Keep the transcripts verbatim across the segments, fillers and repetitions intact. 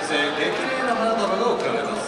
ませ激励の花束が贈られます。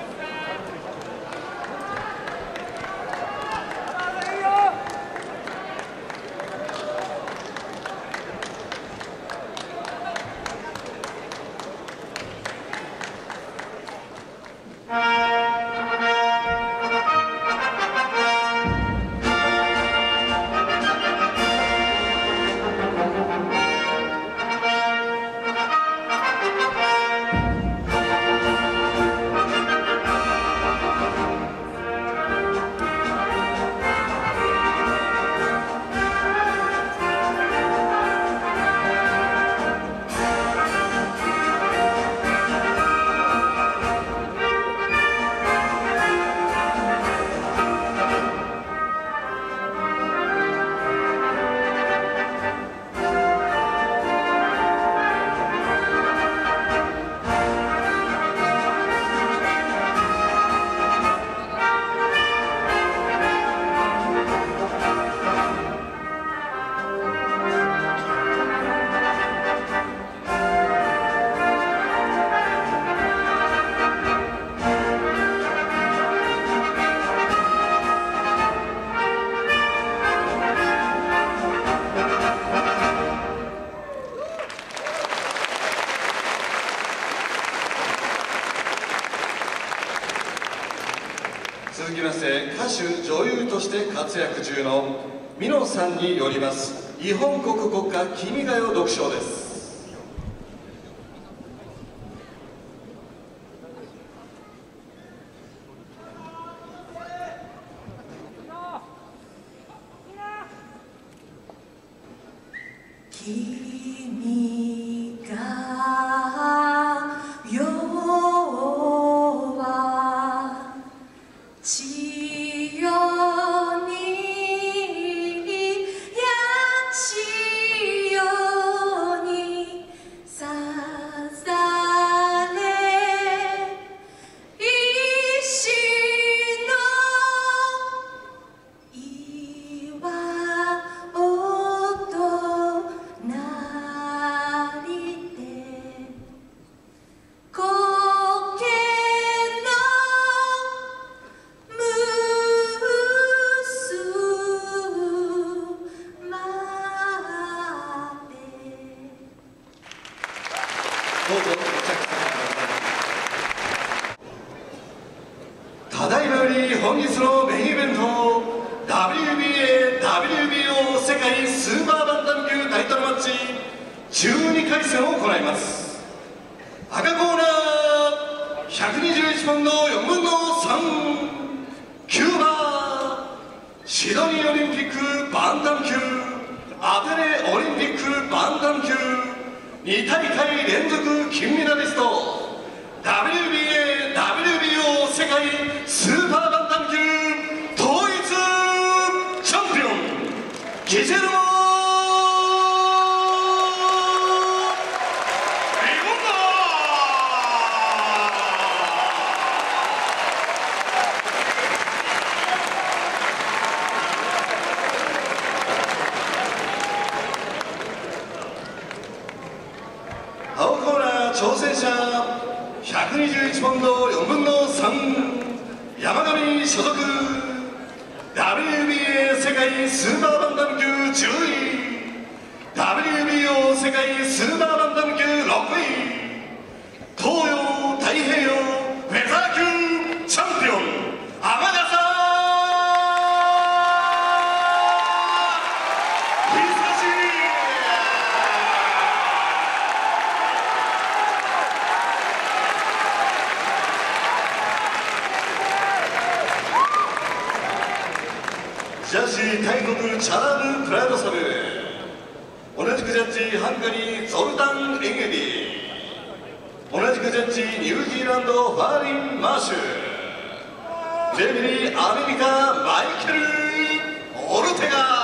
続きまして歌手女優として活躍中の美濃さんによります日本国国歌「君が代」読唱です。 君が代は千代にや千代にさざれ石の岩音鳴りて苔のむすまでどうぞお着席ください。ただいまより本日のメインイベント ダブリュービーエーダブリュービーオー 世界スーパーバンタム級タイトルマッチじゅうにかい戦を行います。赤コーナーひゃくにじゅういちポンドよんぶんのさんキューバシドニーオリンピックバンタム級アテネオリンピックバンタム級に大会連続金メダリスト ダブリュービーエーダブリュービーオー 世界スーパーバンタム級統一チャンピオンギジェルモ・青コーナー挑戦者ひゃくにじゅういちポンドよんぶんのさん山上所属 ダブリュービーエー 世界スーパーバンタム級じゅうい ダブリュービーオー 世界スーパーバンタム級ろくい東洋太平洋フェザー級チャンピオン天笠ジャッジ大国チャール・プライドサブ同じくジャッジハンガリーゾルタン・エンゲディ同じくジャッジニュージーランドファーリン・マーシュレフェリーアメリカマイケル・オルテガ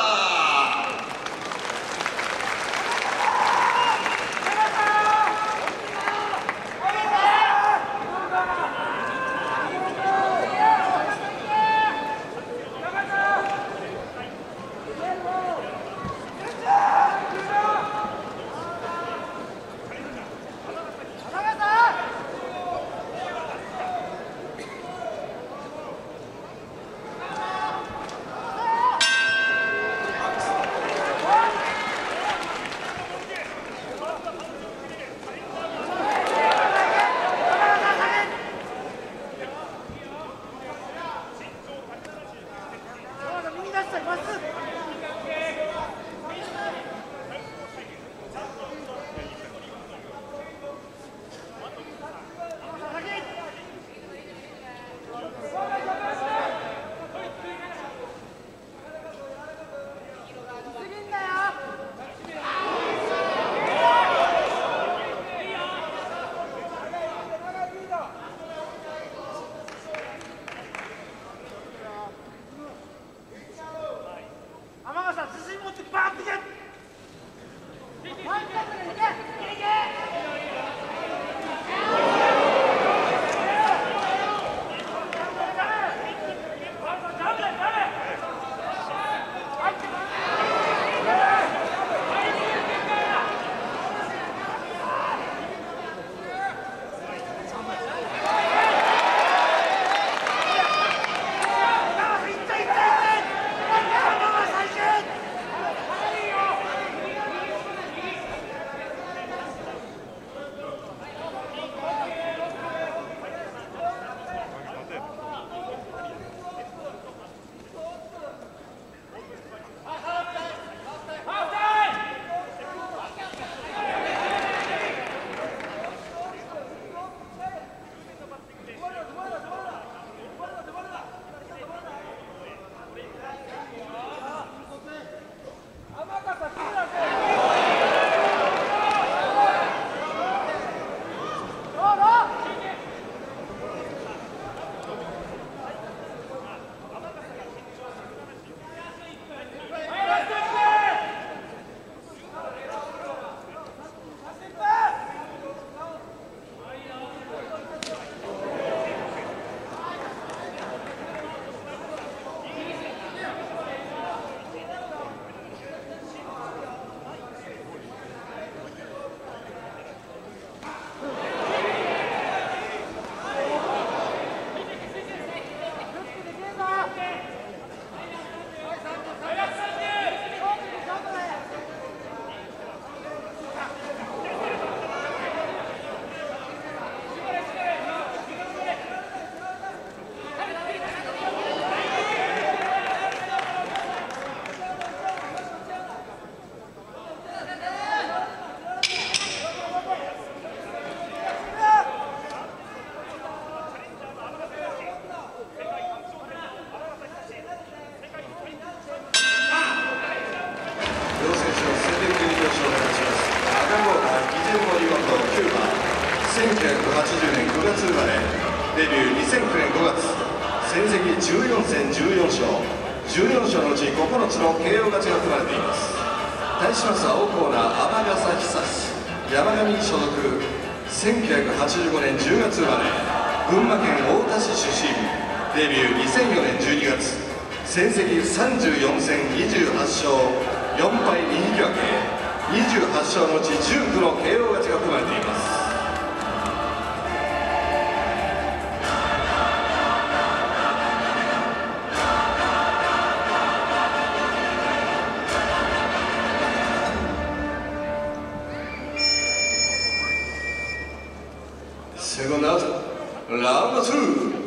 せんきゅうひゃくはちじゅうねんくがつ生まれ、デビューにせんきゅうねんごがつ、戦績じゅうよんせんじゅうよんしょう、じゅうよんしょうのうちここのつの ケーオー 勝ちが組まれています。対します青コーナー天笠久志、山上所属、せんきゅうひゃくはちじゅうごねんじゅうがつ生まれ、群馬県太田市出身、デビューにせんよねんじゅうにがつ、戦績さんじゅうよんせんにじゅうはちしょう、よんはいに引き分け、にじゅうはちしょうのうちじゅうきゅうの ケーオー 勝ちが組まれています。セコンドアウト、ラウンドツー。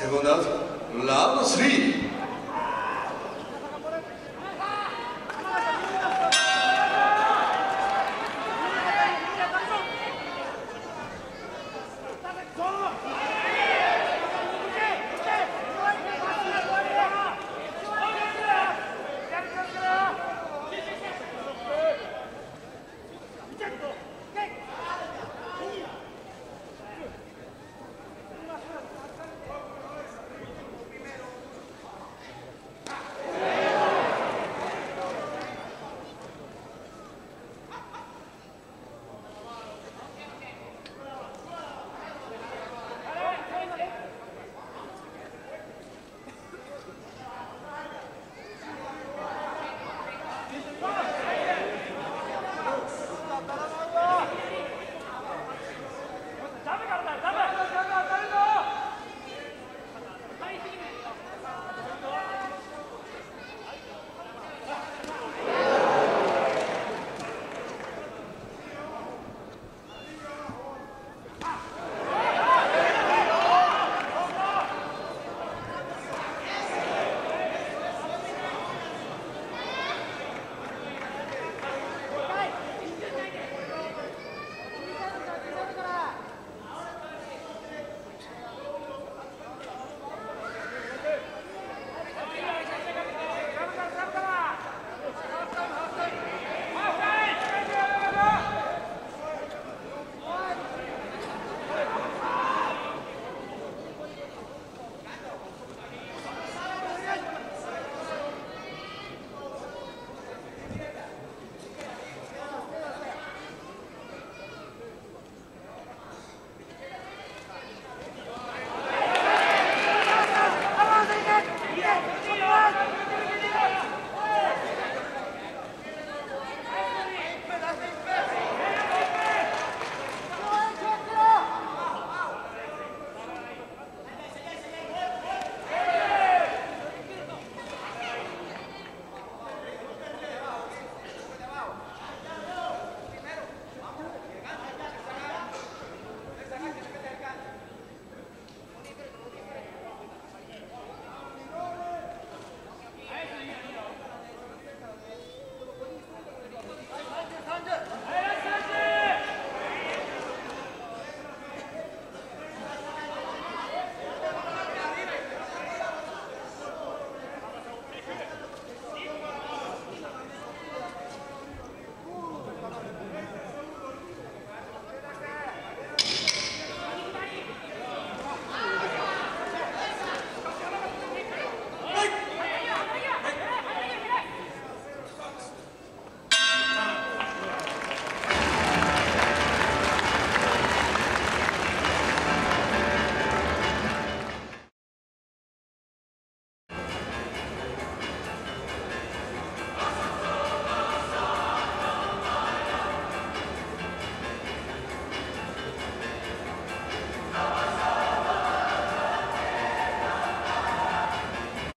セブンダウンラウンドスリー